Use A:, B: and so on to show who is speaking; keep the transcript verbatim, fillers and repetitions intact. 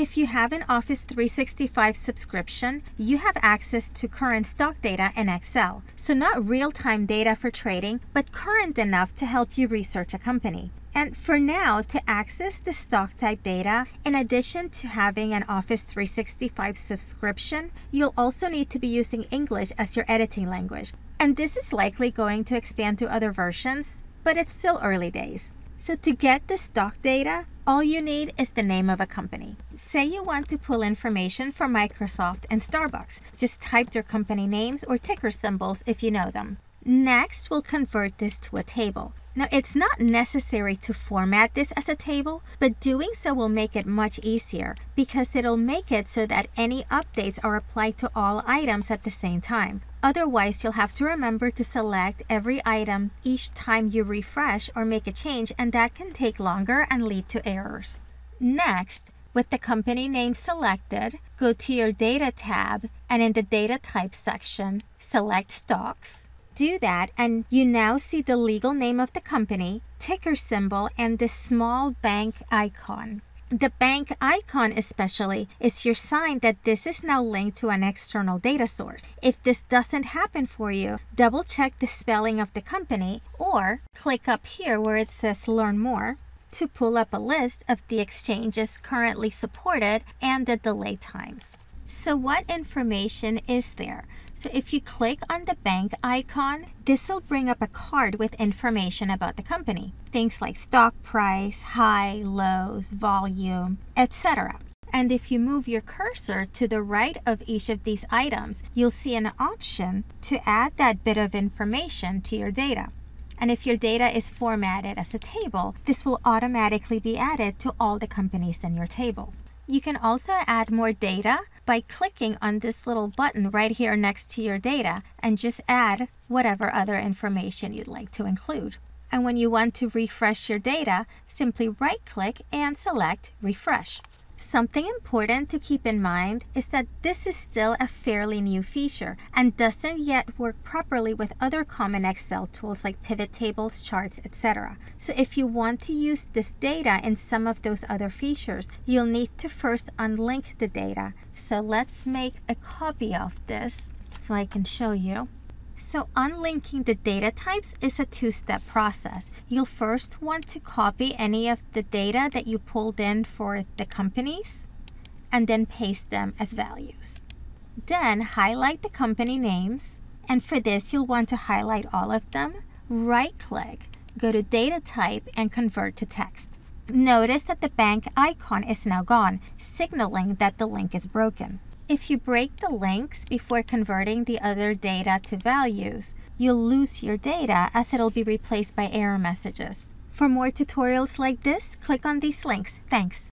A: If you have an Office three sixty-five subscription, you have access to current stock data in Excel. So not real-time data for trading, but current enough to help you research a company. And for now, to access the stock type data, in addition to having an Office three sixty-five subscription, you'll also need to be using English as your editing language. And this is likely going to expand to other versions, but it's still early days. So to get the stock data, all you need is the name of a company. Say you want to pull information from Microsoft and Starbucks. Just type their company names or ticker symbols if you know them. Next, we'll convert this to a table. Now, it's not necessary to format this as a table, but doing so will make it much easier because it'll make it so that any updates are applied to all items at the same time. Otherwise, you'll have to remember to select every item each time you refresh or make a change, and that can take longer and lead to errors. Next, with the company name selected, go to your Data tab, and in the Data Type section, select Stocks. Do that, and you now see the legal name of the company, ticker symbol, and the small bank icon. The bank icon especially is your sign that this is now linked to an external data source. If this doesn't happen for you, double check the spelling of the company or click up here where it says Learn More to pull up a list of the exchanges currently supported and the delay times. So what information is there? So if you click on the bank icon, this will bring up a card with information about the company. Things like stock price, high, lows, volume, et cetera. And if you move your cursor to the right of each of these items, you'll see an option to add that bit of information to your data. And if your data is formatted as a table, this will automatically be added to all the companies in your table. You can also add more data by clicking on this little button right here next to your data and just add whatever other information you'd like to include. And when you want to refresh your data, simply right-click and select Refresh. Something important to keep in mind is that this is still a fairly new feature and doesn't yet work properly with other common Excel tools like pivot tables, charts, et cetera. So if you want to use this data in some of those other features, you'll need to first unlink the data. So let's make a copy of this so I can show you. So unlinking the data types is a two-step process. You'll first want to copy any of the data that you pulled in for the companies and then paste them as values. Then highlight the company names, and for this you'll want to highlight all of them. Right-click, go to Data Type and convert to text. Notice that the bank icon is now gone, signaling that the link is broken. If you break the links before converting the other data to values, you'll lose your data as it'll be replaced by error messages. For more tutorials like this, click on these links. Thanks.